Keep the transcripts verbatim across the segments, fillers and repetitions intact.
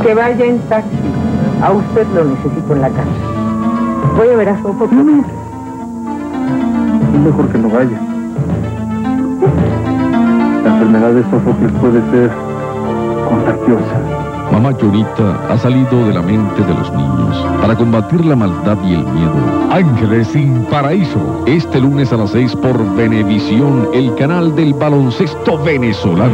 Que vaya en taxi. A usted lo necesito en la casa. Voy a ver a Sofo. No, no. Es mejor que no vaya. La enfermedad de Sófocles puede ser contagiosa. Mamá Llorita ha salido de la mente de los niños para combatir la maldad y el miedo. Ángeles sin paraíso. Este lunes a las seis por Venevisión, el canal del baloncesto venezolano.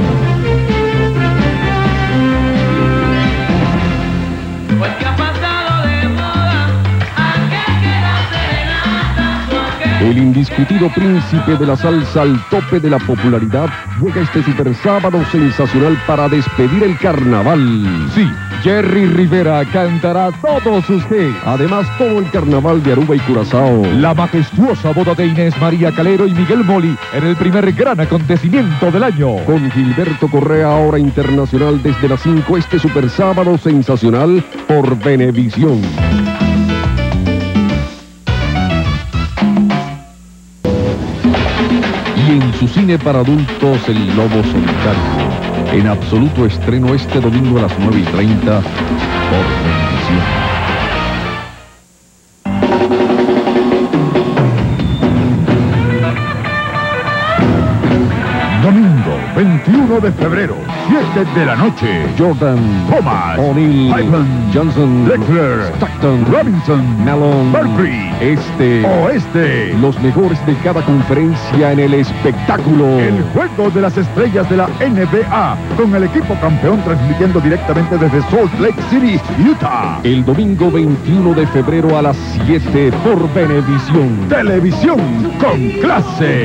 El indiscutido príncipe de la salsa al tope de la popularidad juega este super sábado sensacional para despedir el carnaval. Sí, Jerry Rivera cantará todos sus hits. Además, todo el carnaval de Aruba y Curazao. La majestuosa boda de Inés María Calero y Miguel Moli en el primer gran acontecimiento del año. Con Gilberto Correa, ahora internacional desde las cinco, este super sábado sensacional por Venevisión. Y en su cine para adultos, El Lobo Solitario. En absoluto estreno este domingo a las nueve y treinta por Televisión. Domingo veintiuno de febrero, siete de la noche. Jordan, Thomas, O'Neill, Hyman, Johnson, Leclerc, Stockton, Robinson, Mellon, Berkeley, Este, Oeste. Los mejores de cada conferencia en el espectáculo. El juego de las estrellas de la N B A, con el equipo campeón transmitiendo directamente desde Salt Lake City, Utah. El domingo veintiuno de febrero a las siete por Venevisión. Televisión con clase.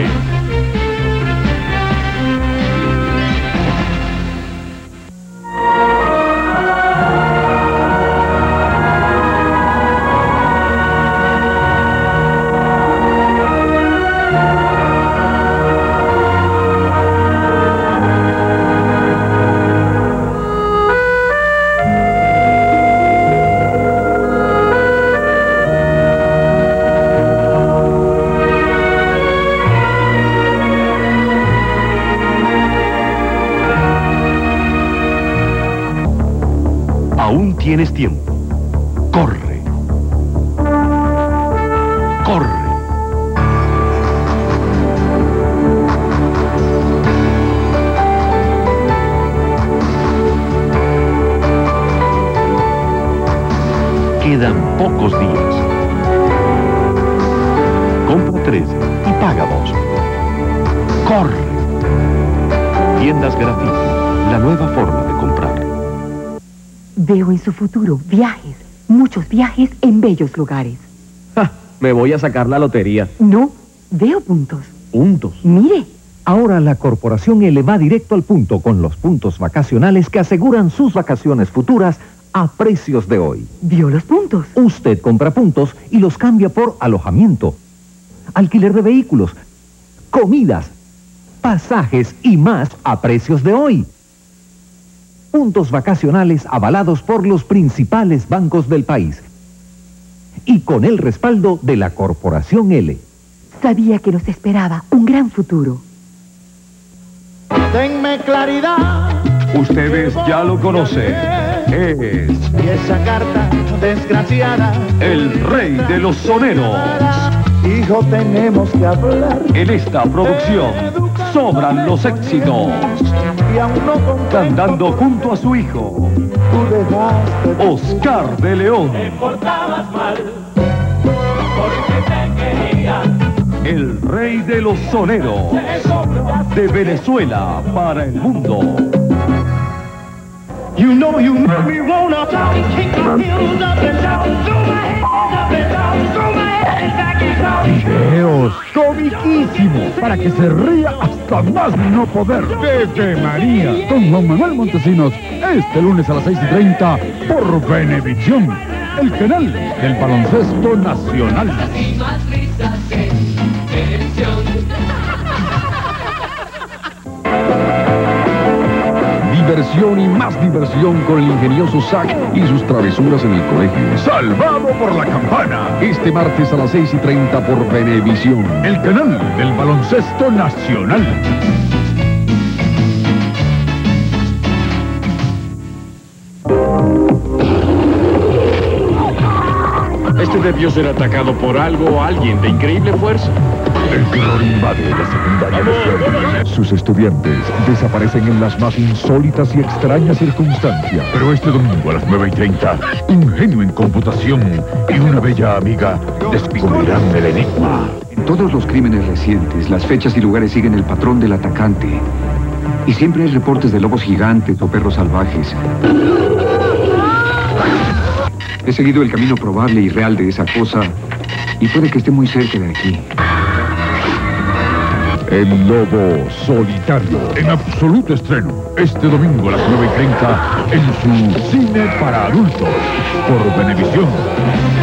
Aún tienes tiempo. Corre. Corre. Quedan pocos días. Compra tres y paga dos. Corre. Tiendas Grafiti, la nueva forma de comprar. Veo en su futuro viajes, muchos viajes en bellos lugares. Ja, me voy a sacar la lotería. No, veo puntos. ¿Puntos? Mire. Ahora la Corporación L va directo al punto con los puntos vacacionales que aseguran sus vacaciones futuras a precios de hoy. ¿Vio los puntos? Usted compra puntos y los cambia por alojamiento, alquiler de vehículos, comidas, pasajes y más a precios de hoy. Puntos vacacionales avalados por los principales bancos del país y con el respaldo de la Corporación L. Sabía que nos esperaba un gran futuro. Denme claridad. Ustedes ya lo conocen. Es Y esa carta desgraciada. el rey de los soneros. Hijo, tenemos que hablar. En esta producción sobran los éxitos. Y aún no contento, Cantando junto a su hijo, tú dejaste Oscar de León. Te portabas mal, porque te quería. El rey de los soneros. De Venezuela para el mundo. You know you make me wanna kick my heels up and down, throw my head up and down, throw my head back and down. Videos comiquísimos para que se ría hasta más no poder. Pepe María con Juan Manuel Montesinos este lunes a las seis y treinta por Venevisión, el canal del baloncesto nacional. Diversión y más diversión con el ingenioso Zack y sus travesuras en el colegio. Salvado por la campana. Este martes a las seis y treinta por Venevisión, El canal del baloncesto nacional. Este debió ser atacado por algo o alguien de increíble fuerza. El terror invade la secundaria de Fuerte. Sus estudiantes desaparecen en las más insólitas y extrañas circunstancias. Pero este domingo a las nueve y treinta, un genio en computación y una bella amiga descubrirán el enigma. En todos los crímenes recientes, las fechas y lugares siguen el patrón del atacante. Y siempre hay reportes de lobos gigantes o perros salvajes. He seguido el camino probable y real de esa cosa, y puede que esté muy cerca de aquí. El lobo solitario, en absoluto estreno, este domingo a las nueve y treinta, en su cine para adultos, por Venevisión.